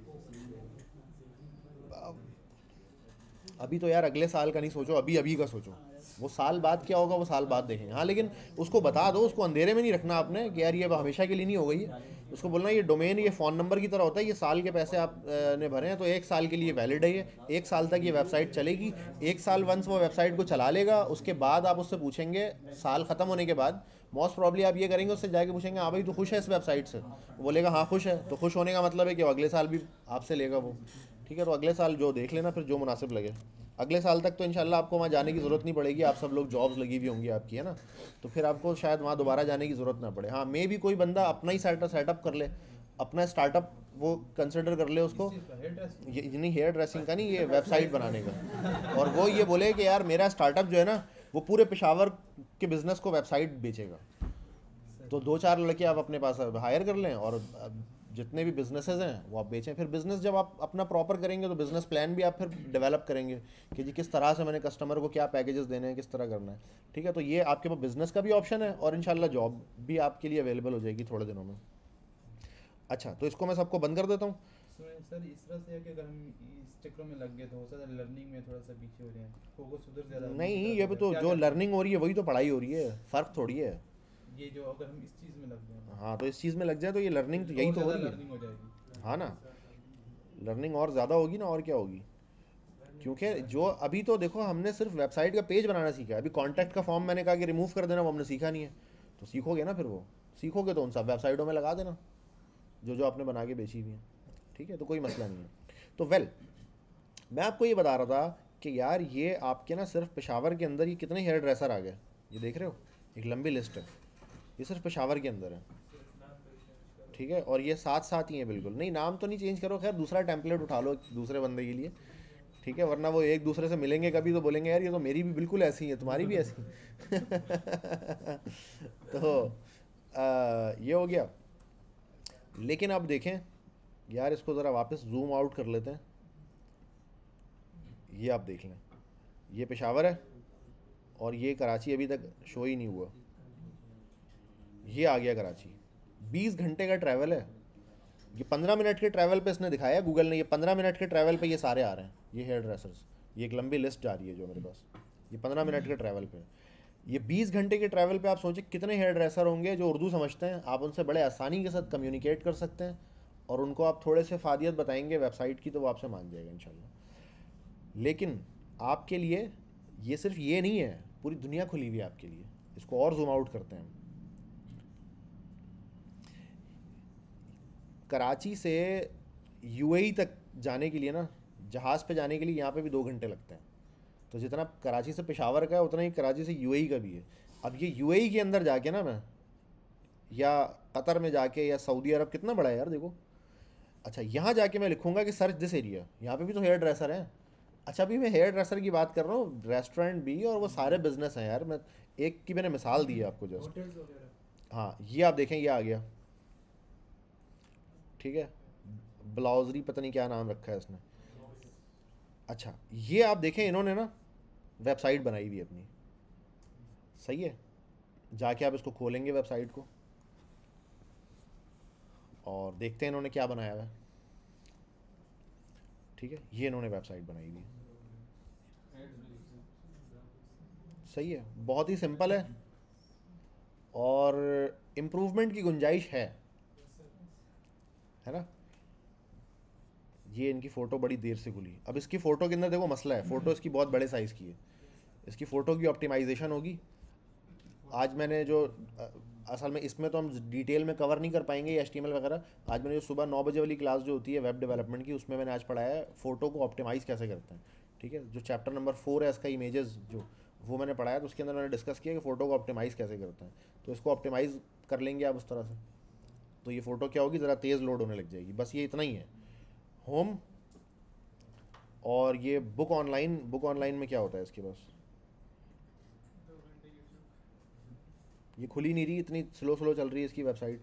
अभी तो यार अगले साल का नहीं सोचो, अभी अभी का सोचो, वो साल बाद क्या होगा वो साल बाद देखेंगे। हाँ, लेकिन उसको बता दो, उसको अंधेरे में नहीं रखना आपने कि यार ये अब हमेशा के लिए नहीं हो गई है, उसको बोलना ये डोमेन ये फ़ोन नंबर की तरह होता है, ये साल के पैसे आप अ, ने भरे हैं तो एक साल के लिए वैलिड है, ये एक साल तक ये वेबसाइट चलेगी, एक साल वंस वो वेबसाइट को चला लेगा, उसके बाद आप उससे पूछेंगे, साल ख़त्म होने के बाद मोस्ट प्रॉब्ली आप ये करेंगे, उससे जाके पूछेंगे हाँ भाई तू खुश है इस वेबसाइट से, वो बोलेगा हाँ खुश है, तो खुश होने का मतलब है कि वो अगले साल भी आपसे लेगा वो, ठीक है। तो अगले साल जो देख लेना फिर जो मुनासिब लगे, अगले साल तक तो इंशाल्लाह आपको वहाँ जाने की ज़रूरत नहीं पड़ेगी, आप सब लोग जॉब्स लगी हुई होंगी आपकी, है ना, तो फिर आपको शायद वहाँ दोबारा जाने की ज़रूरत ना पड़े। हाँ, मे भी कोई बंदा अपना ही सेटअप सेटअप कर ले, अपना स्टार्टअप वो कंसिडर कर ले उसको, हेयर ड्रेस ये नहीं हेयर ड्रेसिंग का नहीं, ये वेबसाइट बनाने का, और वो ये बोले कि यार मेरा स्टार्टअप जो है ना वो पूरे पेशावर के बिज़नेस को वेबसाइट बेचेगा, तो दो चार लड़के आप अपने पास हायर कर लें और जितने भी बिजनेसेस हैं वो आप बेचें। फिर बिज़नेस जब आप अपना प्रॉपर करेंगे तो बिज़नेस प्लान भी आप फिर डेवलप करेंगे कि जी किस तरह से मैंने कस्टमर को क्या पैकेजेस देने हैं, किस तरह करना है, ठीक है। तो ये आपके पास बिज़नेस का भी ऑप्शन है और इंशाल्लाह जॉब भी आपके लिए अवेलेबल हो जाएगी थोड़े दिनों में। अच्छा, तो इसको मैं सबको बंद कर देता हूँ। सर इस तरह से है कि अगर हम इस चक्रों में लग गए तो हो सकता है लर्निंग में थोड़ा सा पीछे हो रहे हैं, फोकस उधर ज़्यादा नहीं, ये भी तो जो लर्निंग हो रही है वही तो पढ़ाई हो रही है, फ़र्क थोड़ी है। ये जो अगर हम इस चीज़ में लग गए हाँ, तो इस चीज़ में लग जाए तो ये लर्निंग तो यही तो हो रही है, लर्निंग हो जाएगी। हाँ ना, लर्निंग और ज़्यादा होगी ना, और क्या होगी, क्योंकि जो अभी तो देखो हमने सिर्फ वेबसाइट का पेज बनाना सीखा है, अभी कॉन्टैक्ट का फॉर्म मैंने कहा कि रिमूव कर देना वो हमने सीखा नहीं है, तो सीखोगे ना फिर वो सीखोगे तो उन सब वेबसाइटों में लगा देना जो जो आपने बना के बेची हुई हैं, ठीक है, तो कोई मसला नहीं है। तो वेल मैं आपको ये बता रहा था कि यार ये आपके ना सिर्फ पेशावर के अंदर ही कितने हेयर ड्रेसर आ गए, ये देख रहे हो, एक लंबी लिस्ट है, ये सिर्फ पेशावर के अंदर है, ठीक है, और ये साथ साथ ही हैं बिल्कुल। नहीं नाम तो नहीं चेंज करो, खैर दूसरा टेम्पलेट उठा लो दूसरे बंदे के लिए, ठीक है, वरना वो एक दूसरे से मिलेंगे कभी तो बोलेंगे यार ये तो मेरी भी बिल्कुल ऐसी है, तुम्हारी भी ऐसी तो आ, ये हो गया। लेकिन अब देखें यार, इसको ज़रा वापस जूम आउट कर लेते हैं, ये आप देख लें, ये पेशावर है और ये कराची अभी तक शो ही नहीं हुआ, ये आ गया कराची। बीस घंटे का ट्रैवल है, ये पंद्रह मिनट के ट्रैवल पे इसने दिखाया गूगल ने, ये पंद्रह मिनट के ट्रैवल पे ये सारे आ रहे हैं, ये हेयर ड्रेसर्स, ये एक लंबी लिस्ट जा रही है जो मेरे पास, ये पंद्रह मिनट के ट्रैवल पे, ये बीस घंटे के ट्रैवल पे आप सोचिए कितने हेयर ड्रेसर होंगे जो उर्दू समझते हैं, आप उनसे बड़े आसानी के साथ कम्युनिकेट कर सकते हैं और उनको आप थोड़े से फ़ादियत बताएंगे वेबसाइट की तो वो आपसे मान जाएगा इंशाल्लाह। लेकिन आपके लिए ये सिर्फ ये नहीं है, पूरी दुनिया खुली हुई है आपके लिए। इसको और जूम आउट करते हैं, कराची से यूएई तक जाने के लिए ना, जहाज़ पे जाने के लिए यहाँ पे भी दो घंटे लगते हैं, तो जितना कराची से पेशावर का है उतना ही कराची से यूएई का भी है। अब ये यूएई के अंदर जाके ना मैं, या कतर में जाके, या सऊदी अरब, कितना बड़ा है यार देखो। अच्छा यहाँ जाके मैं लिखूँगा कि सर्च दिस एरिया, यहाँ पे भी तो हेयर ड्रेसर हैं। अच्छा अभी मैं हेयर ड्रेसर की बात कर रहा हूँ, रेस्टोरेंट भी और वो सारे बिजनेस हैं यार, मैं एक की मैंने मिसाल दी है आपको जस्ट। होटल्स वगैरह। हाँ ये आप देखें, ये आ गया, ठीक है, ब्लाउजरी पता नहीं क्या नाम रखा है इसने। अच्छा ये आप देखें, इन्होंने ना वेबसाइट बनाई हुई है अपनी, सही है, जाके आप इसको खोलेंगे वेबसाइट को और देखते हैं इन्होंने क्या बनाया हुआ है, ठीक है, ये इन्होंने वेबसाइट बनाई हुई है, सही है, बहुत ही सिंपल है और इम्प्रूवमेंट की गुंजाइश है है ना। ये इनकी फ़ोटो बड़ी देर से खुली, अब इसकी फ़ोटो के अंदर देखो मसला है, फ़ोटो इसकी बहुत बड़े साइज़ की है, इसकी फ़ोटो की ऑप्टिमाइजेशन होगी। आज मैंने जो असल में इसमें तो हम डिटेल में कवर नहीं कर पाएंगे एच टी एम एल वगैरह, आज मैंने जो सुबह नौ बजे वाली क्लास जो होती है वेब डेवलपमेंट की, उसमें मैंने आज पढ़ाया है फ़ोटो को ऑप्टिमाइज़ कैसे करते हैं, ठीक है, जो चैप्टर नंबर फोर है इसका इमेजेस जो, वो मैंने पढ़ाया, तो उसके अंदर मैंने डिस्कस किया कि फ़ोटो को ऑप्टिमाइज़ कैसे करते हैं। तो इसको ऑप्टिमाइज़ कर लेंगे आप उस तरह से, तो ये फ़ोटो क्या होगी, ज़रा तेज़ लोड होने लग जाएगी, बस ये इतना ही है। होम और ये बुक ऑनलाइन, बुक ऑनलाइन में क्या होता है इसके पास, ये खुली नहीं रही, इतनी स्लो स्लो चल रही है इसकी वेबसाइट।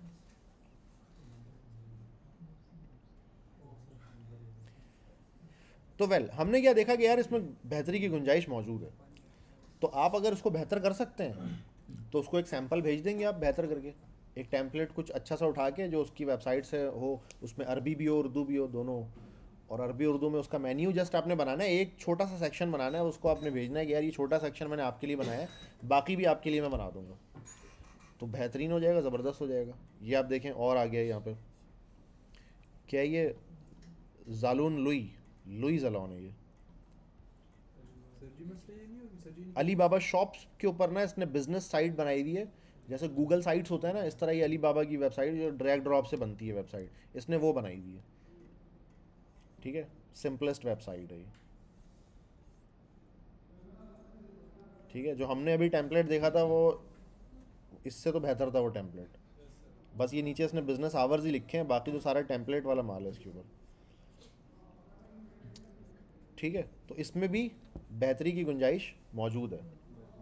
तो वेल हमने क्या देखा कि यार इसमें बेहतरी की गुंजाइश मौजूद है, तो आप अगर उसको बेहतर कर सकते हैं तो उसको एक सैंपल भेज देंगे आप बेहतर करके, एक टेम्पलेट कुछ अच्छा सा उठा के जो उसकी वेबसाइट से हो, उसमें अरबी भी हो उर्दू भी हो दोनों, और अरबी उर्दू में उसका मेन्यू जस्ट आपने बनाना है, एक छोटा सा सेक्शन बनाना है, उसको आपने भेजना है कि यार ये छोटा सेक्शन मैंने आपके लिए बनाया है, बाकी भी आपके लिए मैं बना दूंगा, तो बेहतरीन हो जाएगा, ज़बरदस्त हो जाएगा। ये आप देखें और आ गया यहाँ पे, क्या ये जालून लुई लुई जलौन है, ये सर्जी मसला ये नहीं होगी, सर्जी अली बाबा शॉप्स के ऊपर ना इसने बिजनेस साइट बनाई हुई है, जैसे गूगल साइट्स होता है ना, इस तरह ये अली बाबा की वेबसाइट जो ड्रैग ड्रॉप से बनती है वेबसाइट, इसने वो बनाई हुई है, ठीक है, सिंपलेस्ट वेबसाइट है ये, ठीक है, जो हमने अभी टेम्पलेट देखा था वो इससे तो बेहतर था वो टेम्पलेट, बस ये नीचे इसने बिजनेस आवर्स ही लिखे हैं, बाकी जो सारा टेम्पलेट वाला माल है इसके ऊपर, ठीक है, तो इसमें भी बेहतरी की गुंजाइश मौजूद है,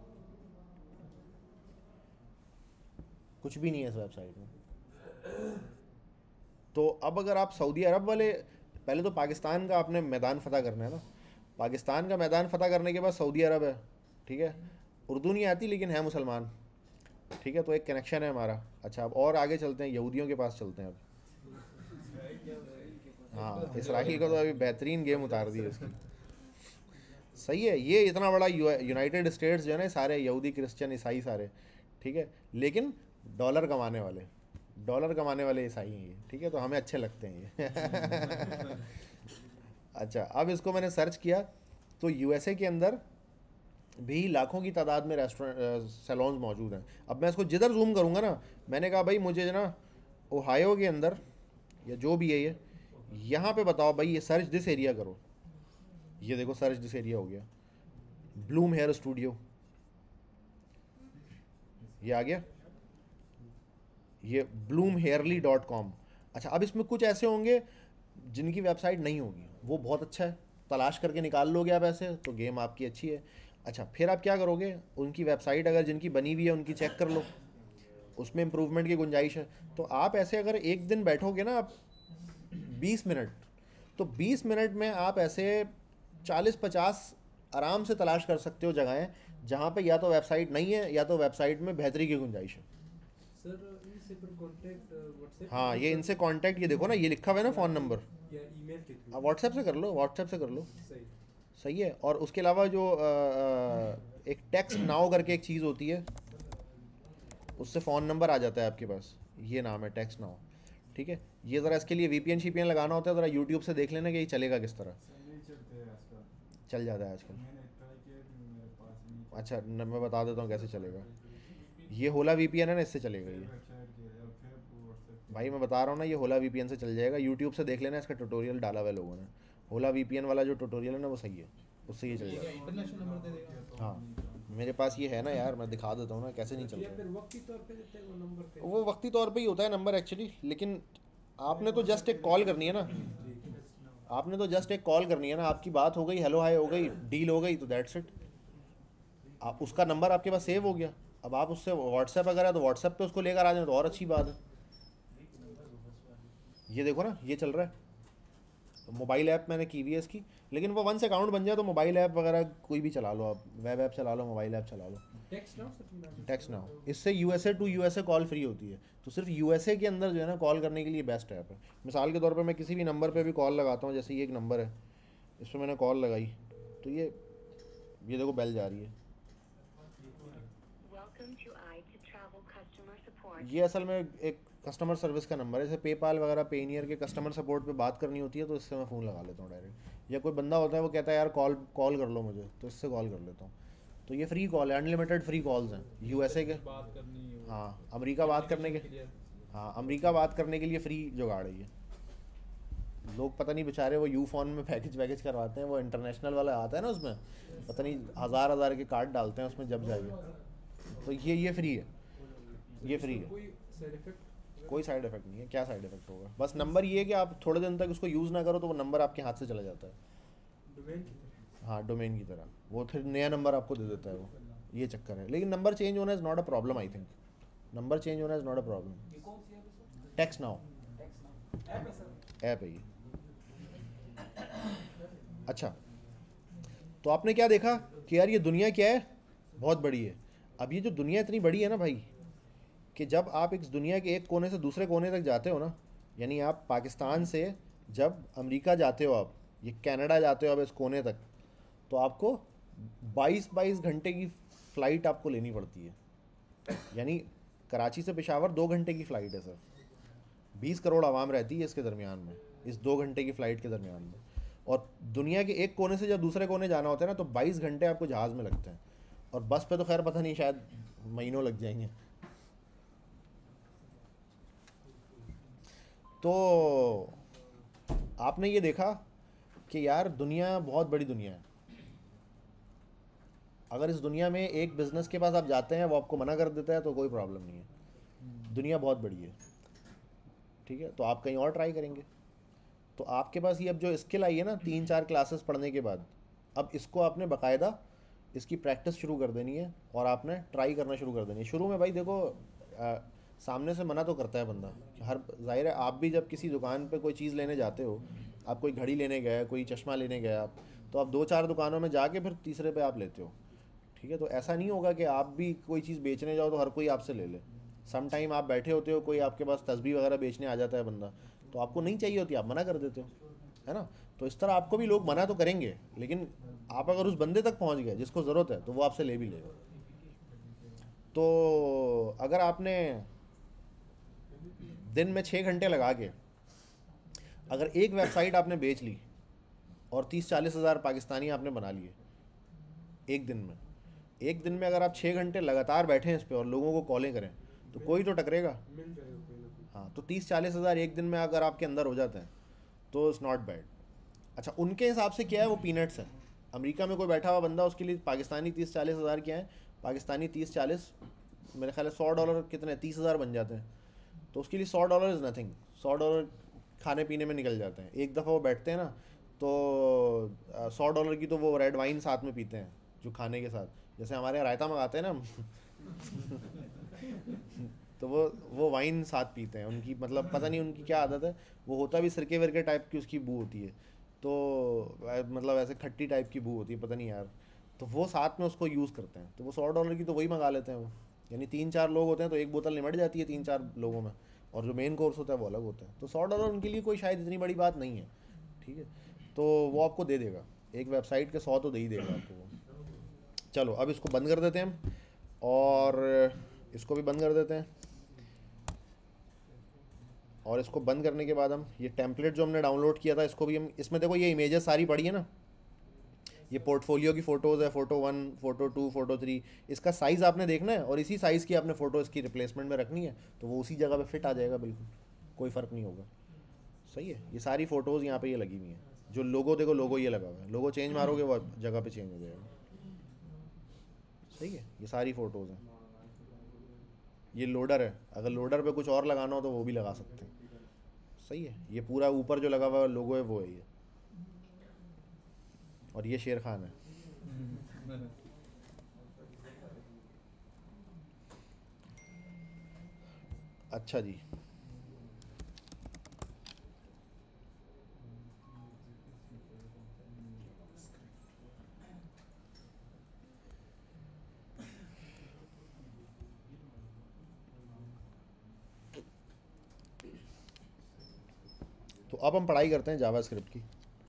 कुछ भी नहीं है इस वेबसाइट में। तो अब अगर आप सऊदी अरब वाले, पहले तो पाकिस्तान का आपने मैदान फ़तह करना है ना, पाकिस्तान का मैदान फ़तह करने के बाद सऊदी अरब है, ठीक है, उर्दू नहीं आती लेकिन है मुसलमान, ठीक है, तो एक कनेक्शन है हमारा। अच्छा अब और आगे चलते हैं, यहूदियों के पास चलते हैं अब। हाँ इसराइल को तो अभी बेहतरीन गेम उतार दी है इसकी, सही है, ये इतना बड़ा यूनाइटेड स्टेट्स जो है ना, सारे यहूदी क्रिश्चियन ईसाई सारे, ठीक है, लेकिन डॉलर कमाने वाले, डॉलर कमाने वाले ईसाई हैं ये, ठीक है, तो हमें अच्छे लगते हैं ये अच्छा अब इसको मैंने सर्च किया तो यूएसए के अंदर भी लाखों की तादाद में रेस्टोरेंट सैलून्स मौजूद हैं। अब मैं इसको जिधर जूम करूँगा ना, मैंने कहा भाई मुझे जो ना ओहायो के अंदर या जो भी है ये, यहाँ पे बताओ भाई, ये सर्च दिस एरिया करो, ये देखो सर्च दिस एरिया हो गया, ब्लूम हेयर स्टूडियो, ये आ गया, ये ब्लूम हेयरली डॉट कॉम। अच्छा, अब इसमें कुछ ऐसे होंगे जिनकी वेबसाइट नहीं होगी, वो बहुत अच्छा है, तलाश करके निकाल लोगे आप ऐसे, तो गेम आपकी अच्छी है। अच्छा, फिर आप क्या करोगे, उनकी वेबसाइट अगर जिनकी बनी हुई है उनकी चेक कर लो, उसमें इम्प्रूवमेंट की गुंजाइश है। तो आप ऐसे अगर एक दिन बैठोगे ना आप बीस मिनट, तो बीस मिनट में आप ऐसे चालीस पचास आराम से तलाश कर सकते हो जगहें जहाँ पे या तो वेबसाइट नहीं है या तो वेबसाइट में बेहतरी की गुंजाइश है। सर इनसे पर कांटेक्ट व्हाट्सएप, हाँ, ये इनसे कांटेक्ट, ये देखो ना, ये लिखा हुआ है ना फ़ोन नंबर, या ईमेल के थ्रू? आप व्हाट्सएप से कर लो, व्हाट्सएप से कर लो, सही। सही है। और उसके अलावा जो अ, अ, एक टेक्स्ट नाउ करके एक चीज़ होती है, उससे फ़ोन नंबर आ जाता है आपके पास, ये नाम है टेक्स्ट नाउ, ठीक है। ये ज़रा इसके लिए वीपीएन शीपीएन लगाना होता है, ज़रा यूट्यूब से देख लेना कि ये चलेगा किस तरह। नहीं चलते हैं आजकल, चल जाता है आजकल। मैंने ट्राई किया कि मेरे पास नहीं अच्छा, न, मैं बता देता हूँ कैसे चलेगा। ये होला वीपीएन है ना, इससे चलेगा ये। वेबसाइट के या फिर व्हाट्सएप। भाई मैं बता रहा हूँ ना, ये होला वीपीएन से चल जाएगा, यूट्यूब से देख लेना, इसका ट्यूटोरियल डाला हुआ है लोगों ने। होला वीपीएन वाला जो ट्यूटोरियल है ना, वो सही है, उससे ये चल ये क्या जाएगा। इंटरनेशनल नंबर दे देगा? हाँ, मेरे पास ये है ना यार, मैं दिखा देता हूँ ना कैसे नहीं चल या रहा फिर है। वक्ती तौर पे देते हैं वो नंबर पे? वो वक्ती तौर पे ही होता है नंबर एक्चुअली, लेकिन आपने तो जस्ट एक कॉल करनी है ना, आपने तो जस्ट एक कॉल करनी है ना, आपकी बात हो गई, हेलो हाय हो गई, डील हो गई, तो दैट्स इट। आप उसका नंबर आपके पास सेव हो गया, अब आप उससे व्हाट्सएप अगर है तो व्हाट्सएप पे उसको लेकर आ जाए तो और अच्छी बात है। ये देखो ना, ये चल रहा है, मोबाइल ऐप मैंने की हुई है इसकी, लेकिन वो वंस अकाउंट बन जाए तो मोबाइल ऐप वगैरह कोई भी चला लो आप, वेब ऐप चला लो, मोबाइल ऐप चला लो। Text now sir? Text now, इससे USA to USA call free होती है, तो सिर्फ यूएसए के अंदर जो है ना कॉल करने के लिए बेस्ट ऐप है। मिसाल के तौर पे मैं किसी भी नंबर पे भी कॉल लगाता हूँ, जैसे ये एक नंबर है, इस पर मैंने कॉल लगाई तो ये ये देखो बेल जा रही है। ये असल में एक कस्टमर सर्विस का नंबर है, जैसे पेपाल वगैरह, पेनियर के कस्टमर सपोर्ट पे बात करनी होती है तो इससे मैं फ़ोन लगा लेता हूँ डायरेक्ट, या कोई बंदा होता है वो कहता है यार कॉल कॉल कर लो मुझे, तो इससे कॉल कर लेता हूँ। तो ये फ्री कॉल है, अनलिमिटेड फ्री कॉल्स हैं यूएसए के। बात करनी है वो। हाँ, अमेरिका बात करने के, लिए हाँ अमेरिका बात करने के लिए फ्री जुगाड़ है ये। लोग पता नहीं बेचारे वो यू फोन में पैकेज वैकेज करवाते हैं, वो इंटरनेशनल वाला आता है ना, उसमें पता नहीं हज़ार हज़ार के कार्ड डालते हैं उसमें जब जाएंगे, तो ये ये फ्री है, ये फ्री है, कोई साइड इफेक्ट? कोई साइड इफेक्ट नहीं है। क्या साइड इफेक्ट होगा, बस नंबर ये है कि आप थोड़े दिन तक उसको यूज़ ना करो तो वो नंबर आपके हाथ से चला जाता है। डोमेन? हाँ, डोमेन की तरह, वो फिर नया नंबर आपको दे देता है वो, ये चक्कर है। लेकिन नंबर चेंज होना is not a problem, I think number change होना is not a problem. Text now app है ये। अच्छा, तो आपने क्या देखा कि यार ये दुनिया क्या है, बहुत बड़ी है। अब ये जो दुनिया इतनी बड़ी है ना भाई, कि जब आप इस दुनिया के एक कोने से दूसरे कोने तक जाते हो ना, यानी आप पाकिस्तान से जब अमेरिका जाते हो, आप ये कनाडा जाते हो अब इस कोने तक, तो आपको बाईस बाईस घंटे की फ़्लाइट आपको लेनी पड़ती है। यानी कराची से पेशावर दो घंटे की फ़्लाइट है सर, बीस करोड़ आवाम रहती है इसके दरमियान में, इस दो घंटे की फ़्लाइट के दरमियान में। और दुनिया के एक कोने से जब दूसरे कोने जाना होता है ना, तो बाईस घंटे आपको जहाज़ में लगते हैं, और बस पे तो खैर पता नहीं, शायद महीनों लग जाएंगे। तो आपने ये देखा कि यार दुनिया बहुत बड़ी दुनिया है। अगर इस दुनिया में एक बिज़नेस के पास आप जाते हैं, वो आपको मना कर देता है तो कोई प्रॉब्लम नहीं है, दुनिया बहुत बड़ी है, ठीक है। तो आप कहीं और ट्राई करेंगे, तो आपके पास ये अब जो स्किल आई है ना तीन चार क्लासेस पढ़ने के बाद, अब इसको आपने बाकायदा इसकी प्रैक्टिस शुरू कर देनी है और आपने ट्राई करना शुरू कर देनी है। शुरू में भाई देखो आ, सामने से मना तो करता है बंदा, हर जाहिर है, आप भी जब किसी दुकान पे कोई चीज़ लेने जाते हो, आप कोई घड़ी लेने गए, कोई चश्मा लेने गए आप, तो आप दो चार दुकानों में जाके फिर तीसरे पे आप लेते हो, ठीक है। तो ऐसा नहीं होगा कि आप भी कोई चीज़ बेचने जाओ तो हर कोई आपसे ले ले। सम टाइम आप बैठे होते हो, कोई आपके पास तस्बीह वगैरह बेचने आ जाता है बंदा, तो आपको नहीं चाहिए होती, आप मना कर देते हो, है ना। तो इस तरह आपको भी लोग मना तो करेंगे, लेकिन आप अगर उस बंदे तक पहुंच गए जिसको ज़रूरत है, तो वो आपसे ले भी लेगा। तो अगर आपने दिन में छः घंटे लगा के अगर एक वेबसाइट आपने बेच ली और तीस चालीस हज़ार पाकिस्तानी आपने बना लिए एक दिन में, एक दिन में अगर आप छः घंटे लगातार बैठें इस पर और लोगों को कॉलें करें तो कोई तो टकरेगा। मिल जाएगा कोई ना कोई। हाँ, तो तीस चालीस हज़ार एक दिन में अगर आपके अंदर हो जाते हैं तो इट्स नॉट बैड। अच्छा, उनके हिसाब से क्या है, वो पीनट्स है। अमेरिका में कोई बैठा हुआ बंदा, उसके लिए पाकिस्तानी तीस चालीस हज़ार क्या है, पाकिस्तानी तीस चालीस मेरे ख्याल है सौ डॉलर कितने, तीस हज़ार बन जाते हैं। तो उसके लिए सौ डॉलर इज़ नथिंग। सौ डॉलर खाने पीने में निकल जाते हैं। एक दफ़ा वो बैठते हैं ना तो सौ डॉलर की तो वो रेड वाइन साथ में पीते हैं जो खाने के साथ, जैसे हमारे यहाँ रायता मंगाते हैं ना हम तो वो वो वाइन साथ पीते हैं। उनकी मतलब पता नहीं उनकी क्या आदत है, वो होता भी सिरके विरके टाइप की उसकी बू होती है, तो अ, मतलब ऐसे खट्टी टाइप की बू होती है, पता नहीं यार। तो वो साथ में उसको यूज़ करते हैं, तो वो सौ डॉलर की तो वही मंगा लेते हैं वो। यानी तीन चार लोग होते हैं तो एक बोतल निमट जाती है तीन चार लोगों में, और जो मेन कोर्स होता है वो अलग होता है। तो सौ डॉलर उनके लिए कोई शायद इतनी बड़ी बात नहीं है, ठीक है। तो वो आपको दे देगा, एक वेबसाइट के सौ तो दे ही देगा आपको वो। चलो अब इसको बंद कर देते हैं हम, और इसको भी बंद कर देते हैं। और इसको बंद करने के बाद हम ये टेम्पलेट जो हमने डाउनलोड किया था इसको भी हम, इसमें देखो ये इमेजेस सारी पड़ी है ना, ये पोर्टफोलियो की फ़ोटोज़ है, photo one, photo two, photo three. इसका साइज़ आपने देखना है और इसी साइज़ की आपने फ़ोटो इसकी रिप्लेसमेंट में रखनी है, तो वो उसी जगह पे फिट आ जाएगा, बिल्कुल कोई फ़र्क नहीं होगा। सही है। ये सारी फ़ोटोज़ यहाँ पे ये लगी हुई हैं। जो लोगो देखो, लोगो ये लगा हुआ है, लोगो चेंज मारोगे वो जगह पे चेंज हो जाएगा। सही है। ये सारी फ़ोटोज़ हैं। ये लोडर है, अगर लोडर पे कुछ और लगाना हो तो वो भी लगा सकते हैं। सही है। ये पूरा ऊपर जो लगा हुआ लोगो है वो है ये, और ये शेर खान है। अच्छा जी, तो अब हम पढ़ाई करते हैं जावास्क्रिप्ट की।